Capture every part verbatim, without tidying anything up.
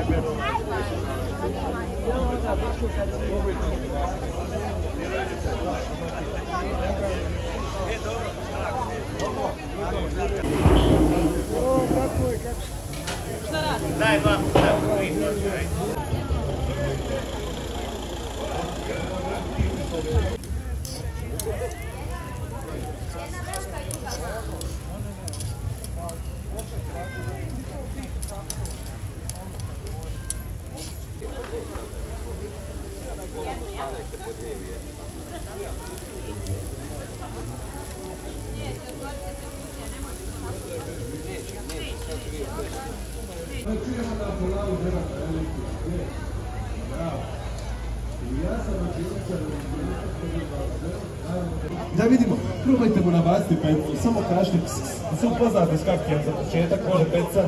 Daj, dva, da vidimo, probajte mu nabaciti pecu, samo kažete da se upoznate s kakvim za početak, može peca.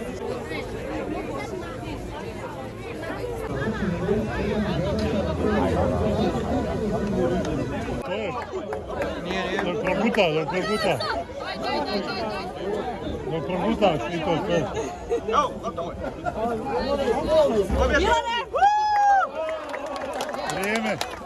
Dok proguta, dok proguta. Dok progutaš i to sve. Evo, gotovo je. Vrijeme.